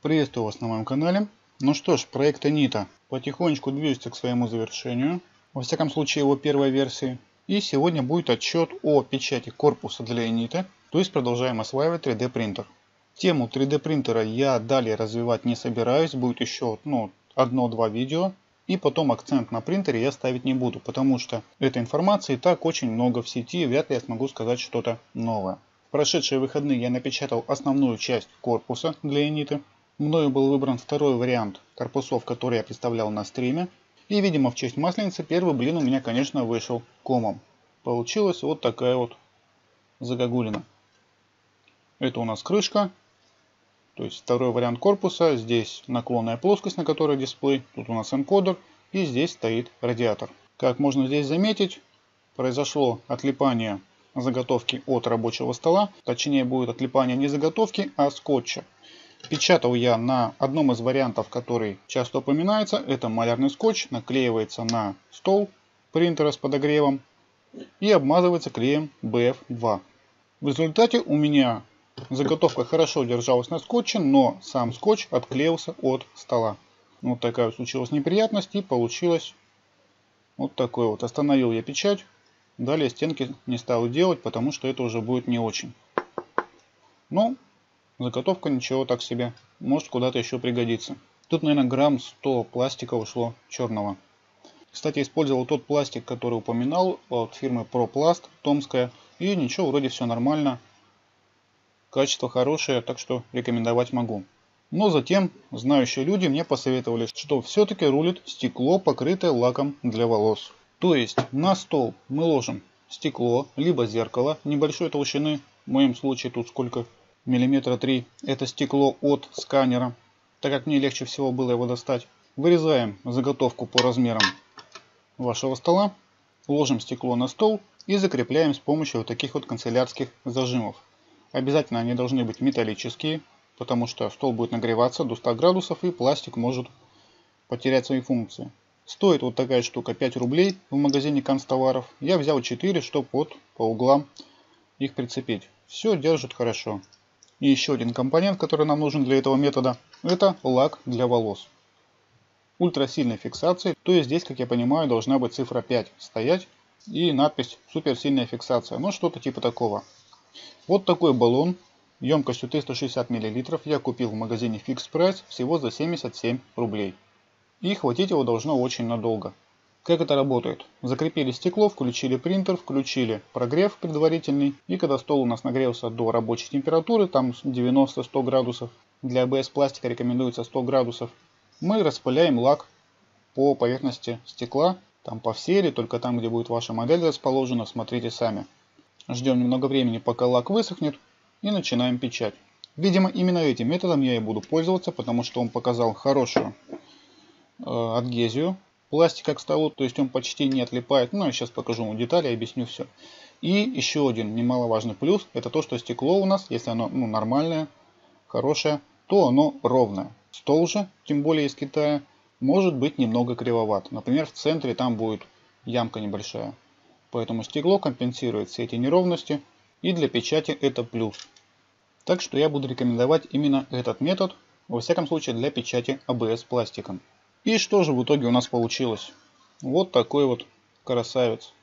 Приветствую вас на моем канале. Ну что ж, проект Anita потихонечку движется к своему завершению. Во всяком случае его первой версии. И сегодня будет отчет о печати корпуса для Anita. То есть продолжаем осваивать 3D принтер. Тему 3D принтера я далее развивать не собираюсь. Будет еще одно-два видео. И потом акцент на принтере я ставить не буду. Потому что этой информации и так очень много в сети. Вряд ли я смогу сказать что-то новое. В прошедшие выходные я напечатал основную часть корпуса для Anita. Мною был выбран второй вариант корпусов, который я представлял на стриме. И, видимо, в честь Масленицы первый блин у меня, конечно, вышел комом. Получилась вот такая вот загогулина. Это у нас крышка. То есть второй вариант корпуса. Здесь наклонная плоскость, на которой дисплей. Тут у нас энкодер. И здесь стоит радиатор. Как можно здесь заметить, произошло отлипание заготовки от рабочего стола. Точнее, будет отлипание не заготовки, а скотча. Печатал я на одном из вариантов, который часто упоминается. Это малярный скотч. Наклеивается на стол принтера с подогревом и обмазывается клеем BF2. В результате у меня заготовка хорошо держалась на скотче, но сам скотч отклеился от стола. Вот такая вот случилась неприятность и получилось вот такой вот. Остановил я печать. Далее стенки не стал делать, потому что это уже будет не очень. Но заготовка ничего так себе. Может куда-то еще пригодится. Тут, наверное, грамм 100 пластика ушло черного. Кстати, использовал тот пластик, который упоминал от фирмы ProPlast, томская. И ничего, вроде все нормально. Качество хорошее, так что рекомендовать могу. Но затем знающие люди мне посоветовали, что все-таки рулит стекло, покрытое лаком для волос. То есть на стол мы ложим стекло, либо зеркало небольшой толщины. В моем случае тут сколько? Миллиметра 3. Это стекло от сканера, так как мне легче всего было его достать. Вырезаем заготовку по размерам вашего стола, ложим стекло на стол и закрепляем с помощью вот таких вот канцелярских зажимов. Обязательно они должны быть металлические, потому что стол будет нагреваться до 100 градусов и пластик может потерять свои функции. Стоит вот такая штука 5 рублей в магазине канцтоваров. Я взял 4, чтобы вот по углам их прицепить. Все держит хорошо. И еще один компонент, который нам нужен для этого метода, это лак для волос. Ультрасильной фиксации, то есть здесь, как я понимаю, должна быть цифра 5 стоять и надпись суперсильная фиксация, ну что-то типа такого. Вот такой баллон емкостью 360 мл я купил в магазине Fix Price всего за 77 рублей. И хватить его должно очень надолго. Как это работает? Закрепили стекло, включили принтер, включили прогрев предварительный. И когда стол у нас нагрелся до рабочей температуры, там 90-100 градусов, для ABS пластика рекомендуется 100 градусов, мы распыляем лак по поверхности стекла, там по всей или только там, где будет ваша модель расположена, смотрите сами. Ждем немного времени, пока лак высохнет, и начинаем печать. Видимо, именно этим методом я и буду пользоваться, потому что он показал хорошую адгезию пластика к столу, то есть он почти не отлипает. Ну, я сейчас покажу вам детали, объясню все. И еще один немаловажный плюс, это то, что стекло у нас, если оно нормальное, хорошее, то оно ровное. Стол же, тем более из Китая, может быть немного кривоват. Например, в центре там будет ямка небольшая. Поэтому стекло компенсирует все эти неровности, и для печати это плюс. Так что я буду рекомендовать именно этот метод, во всяком случае для печати ABS пластиком. И что же в итоге у нас получилось? Вот такой вот красавец.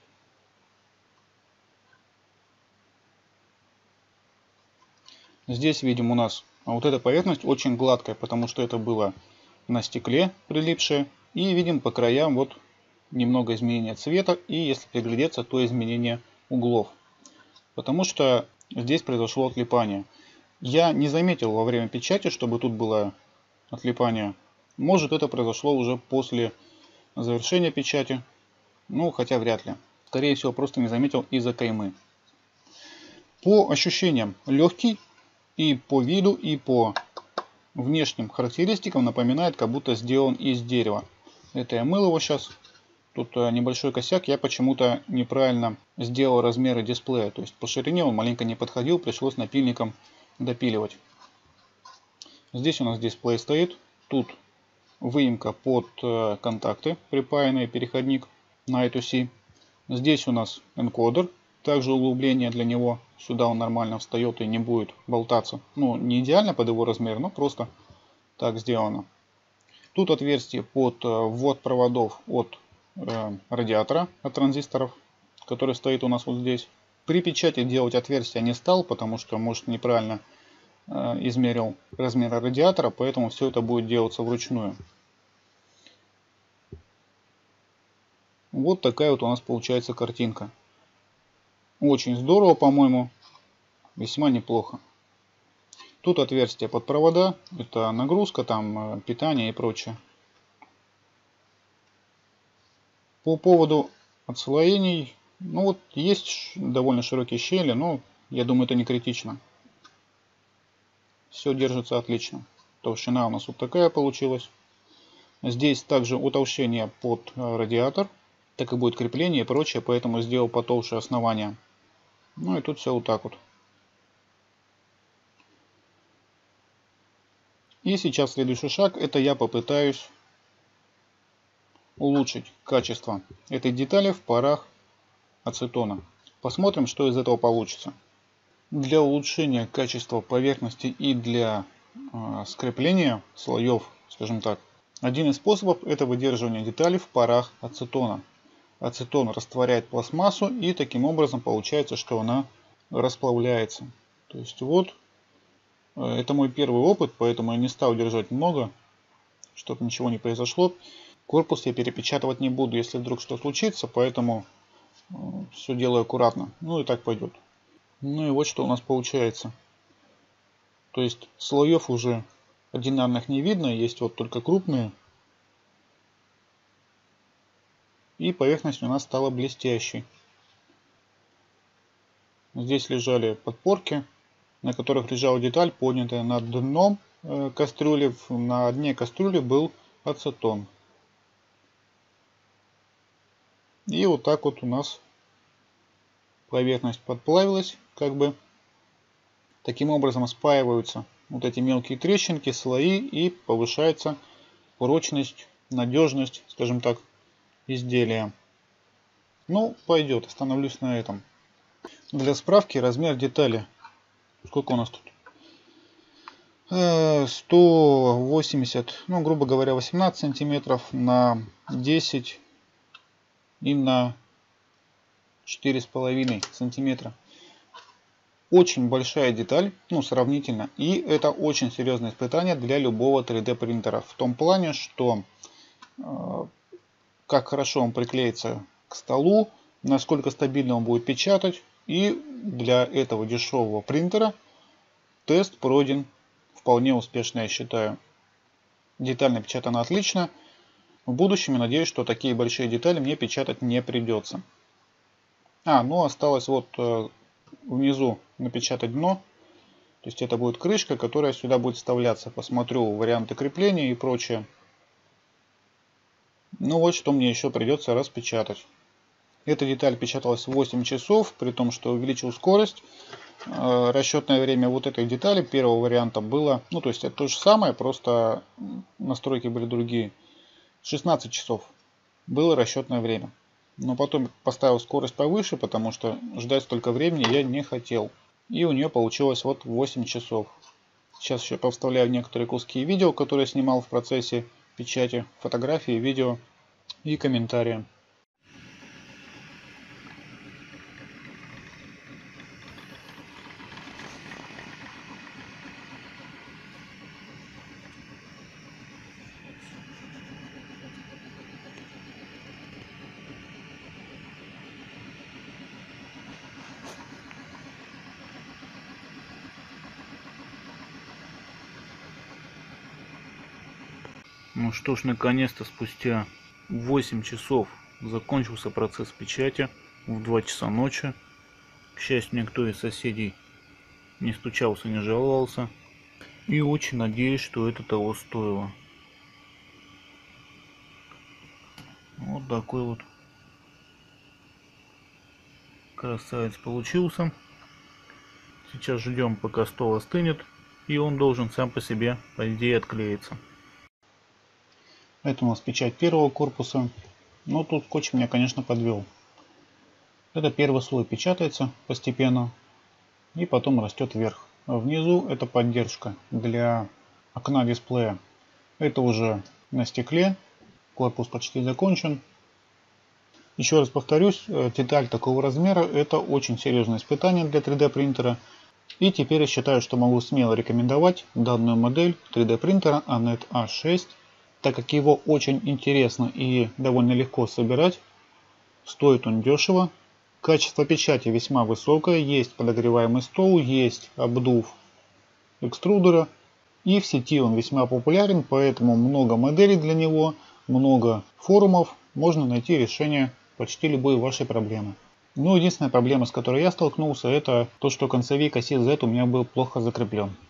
Здесь видим у нас вот эта поверхность очень гладкая, потому что это было на стекле прилипшее. И видим по краям вот немного изменения цвета и, если приглядеться, то изменение углов. Потому что здесь произошло отлипание. Я не заметил во время печати, чтобы тут было отлипание. Может, это произошло уже после завершения печати. Ну, хотя вряд ли. Скорее всего, просто не заметил из-за каймы. По ощущениям легкий. И по виду, и по внешним характеристикам напоминает, как будто сделан из дерева. Это я мыл его сейчас. Тут небольшой косяк. Я почему-то неправильно сделал размеры дисплея. То есть по ширине он маленько не подходил. Пришлось напильником допиливать. Здесь у нас дисплей стоит. Тут выемка под контакты, припаянный переходник на I2C. Здесь у нас энкодер, также углубление для него. Сюда он нормально встает и не будет болтаться. Ну, не идеально под его размер, но просто так сделано. Тут отверстие под ввод проводов от радиатора, от транзисторов, который стоит у нас вот здесь. При печати делать отверстие не стал, потому что, может, неправильно измерил размеры радиатора, поэтому все это будет делаться вручную. Вот такая вот у нас получается картинка. Очень здорово, по-моему, весьма неплохо. Тут отверстие под провода, это нагрузка, там питание и прочее. По поводу отслоений, ну вот есть довольно широкие щели, но я думаю, это не критично. Все держится отлично. Толщина у нас вот такая получилась. Здесь также утолщение под радиатор, так и будет крепление и прочее, поэтому сделал потолще основание. Ну и тут все вот так вот. И сейчас следующий шаг, это я попытаюсь улучшить качество этой детали в парах ацетона. Посмотрим, что из этого получится. Для улучшения качества поверхности и для скрепления слоев, скажем так, один из способов это выдерживание детали в парах ацетона. Ацетон растворяет пластмассу и таким образом получается, что она расплавляется. То есть вот это мой первый опыт, поэтому я не стал держать много, чтобы ничего не произошло. Корпус я перепечатывать не буду, если вдруг что случится, поэтому все делаю аккуратно. Ну и так пойдет. Ну и вот что у нас получается. То есть слоев уже одинарных не видно, есть вот только крупные. И поверхность у нас стала блестящей. Здесь лежали подпорки, на которых лежала деталь, поднятая над дном кастрюли. На дне кастрюли был ацетон. И вот так вот у нас поверхность подплавилась, как бы. Таким образом спаиваются вот эти мелкие трещинки, слои, и повышается прочность, надежность, скажем так, изделия. Ну, пойдет, остановлюсь на этом. Для справки размер детали. Сколько у нас тут? 180, ну, грубо говоря, 18 сантиметров на 10 и на 4,5 сантиметра. Очень большая деталь, ну, сравнительно. И это очень серьезное испытание для любого 3D принтера. В том плане, что как хорошо он приклеится к столу, насколько стабильно он будет печатать. И для этого дешевого принтера тест пройден вполне успешно, я считаю. Деталь напечатана отлично. В будущем я надеюсь, что такие большие детали мне печатать не придется. Ну осталось вот внизу напечатать дно. То есть это будет крышка, которая сюда будет вставляться. Посмотрю варианты крепления и прочее. Ну вот что мне еще придется распечатать. Эта деталь печаталась 8 часов, при том, что увеличил скорость. Расчетное время вот этой детали первого варианта было, ну то есть это то же самое, просто настройки были другие. 16 часов было расчетное время. Но потом поставил скорость повыше, потому что ждать столько времени я не хотел. И у нее получилось вот 8 часов. Сейчас еще повставляю некоторые куски видео, которые я снимал в процессе печати, фотографии, видео и комментарии. Ну что ж, наконец-то спустя 8 часов закончился процесс печати в 2 часа ночи. К счастью, никто из соседей не стучался, не жаловался. И очень надеюсь, что это того стоило. Вот такой вот красавец получился. Сейчас ждем, пока стол остынет, и он должен сам по себе, по идее, отклеиться. Это у нас печать первого корпуса. Но тут скотч меня, конечно, подвел. Это первый слой печатается постепенно и потом растет вверх. А внизу это поддержка для окна дисплея. Это уже на стекле. Корпус почти закончен. Еще раз повторюсь, деталь такого размера это очень серьезное испытание для 3D принтера. И теперь я считаю, что могу смело рекомендовать данную модель 3D принтера Anet A6, так как его очень интересно и довольно легко собирать. Стоит он дешево. Качество печати весьма высокое. Есть подогреваемый стол, есть обдув экструдера. И в сети он весьма популярен, поэтому много моделей для него, много форумов. Можно найти решение почти любой вашей проблемы. Но единственная проблема, с которой я столкнулся, это то, что концевик оси Z у меня был плохо закреплен.